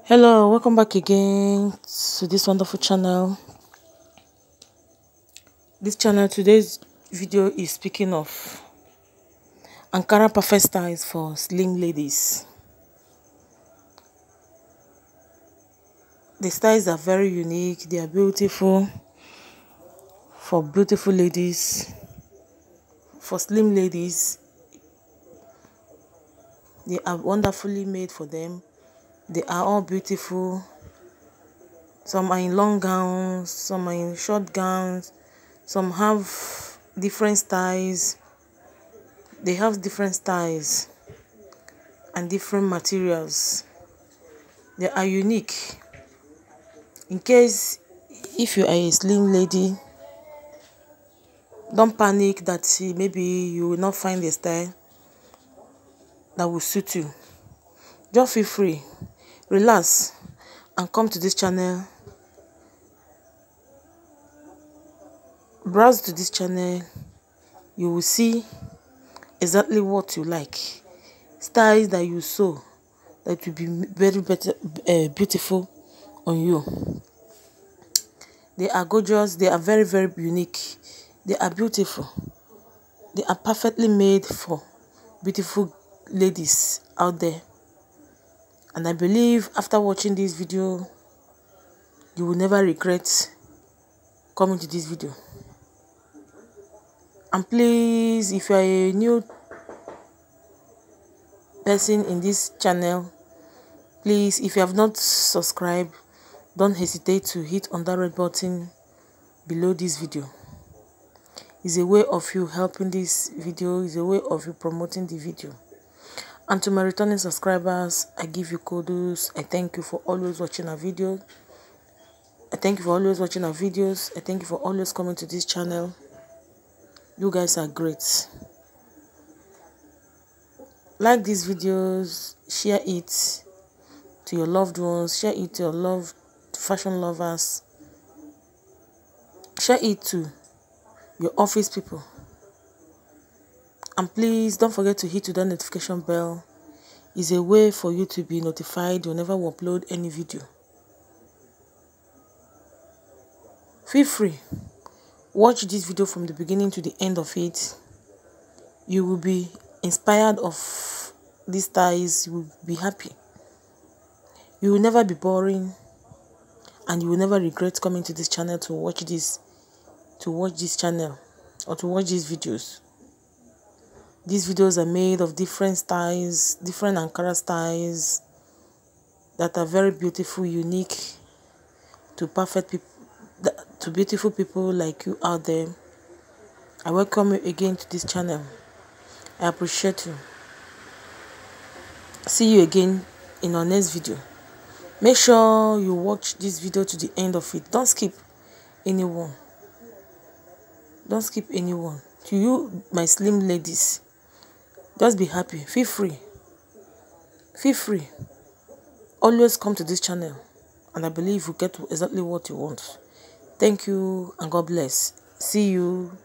Hello, welcome back again to this wonderful channel. Today's video is speaking of Ankara perfect styles for slim ladies. The styles are very unique, they are beautiful for beautiful ladies, for slim ladies. They are wonderfully made for them. They are all beautiful. Some are in long gowns, some are in short gowns, some have different styles. They have different styles and different materials. They are unique. In case if you are a slim lady, don't panic that maybe you will not find a style that will suit you. Just feel free, relax, and come to this channel. Browse to this channel. You will see exactly what you like. Styles that you sew that will be very beautiful on you. They are gorgeous. They are very unique. They are beautiful. They are perfectly made for beautiful ladies out there. And I believe after watching this video, you will never regret coming to this video. And please, if you are a new person in this channel, please, if you have not subscribed, don't hesitate to hit on that red button below this video. It's a way of you helping this video, it's a way of you promoting the video. And to my returning subscribers, I give you kudos. I thank you for always watching our videos. I thank you for always watching our videos. I thank you for always coming to this channel. You guys are great. Like these videos, share it to your loved ones, share it to your fashion lovers, share it to your office people. And please don't forget to hit that notification bell. It's a way for you to be notified whenever we upload any video. Feel free, watch this video from the beginning to the end of it. You will be inspired of these styles. You will be happy. You will never be boring, and you will never regret coming to this channel to watch this channel or to watch these videos. These videos are made of different styles, different Ankara styles that are very beautiful, unique to perfect people, to beautiful people like you out there. I welcome you again to this channel. I appreciate you. See you again in our next video. Make sure you watch this video to the end of it. Don't skip anyone. Don't skip anyone. To you, my slim ladies, just be happy. Feel free. Feel free. Always come to this channel, and I believe you get exactly what you want. Thank you, and God bless. See you.